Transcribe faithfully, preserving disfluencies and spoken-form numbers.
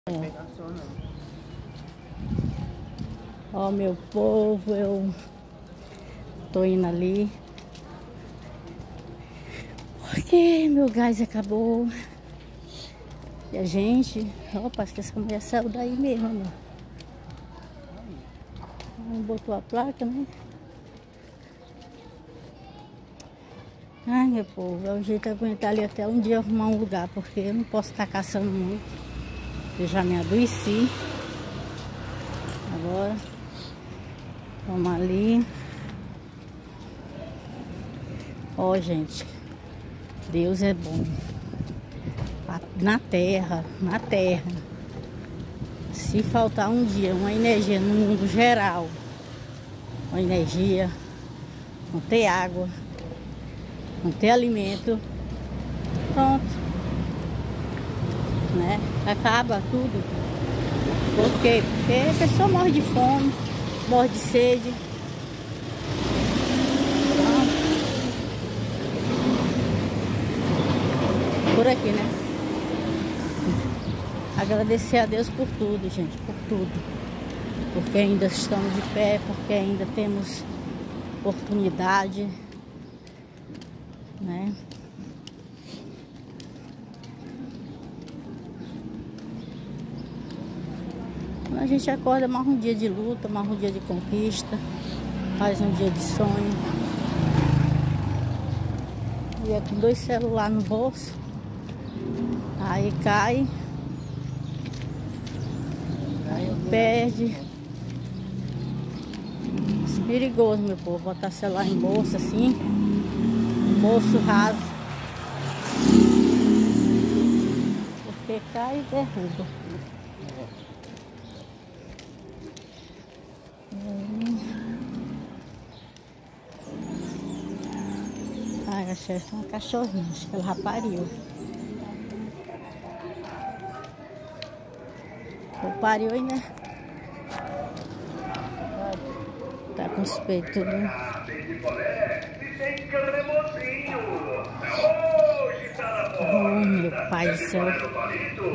Ó, meu povo, eu tô indo ali porque meu gás acabou. E a gente, opa, acho que essa mulher saiu daí mesmo, amor. Não botou a placa, né? Ai, meu povo, é o jeito de aguentar ali até um dia arrumar um lugar, porque eu não posso estar caçando muito. Eu já me adoeci. Agora, vamos ali. Ó, gente, Deus é bom. Na terra, na terra. Se faltar um dia uma energia no mundo geral, uma energia, não ter água, não ter alimento, pronto, né? Acaba tudo. Por quê? Porque a pessoa morre de fome, morre de sede. Por aqui, né? Agradecer a Deus por tudo, gente, por tudo. Porque ainda estamos de pé, porque ainda temos oportunidade, né? A gente acorda mais um dia de luta, mais um dia de conquista, mais um dia de sonho. E é com dois celulares no bolso, aí cai, aí perde. É perigoso, meu povo, botar celular em bolsa assim, bolso raso, porque cai e derruba. Ai, achei uma cachorrinha, acho que ela já pariu. Ou pariu ainda. Tá com os peitos, né? Oh, meu pai do céu.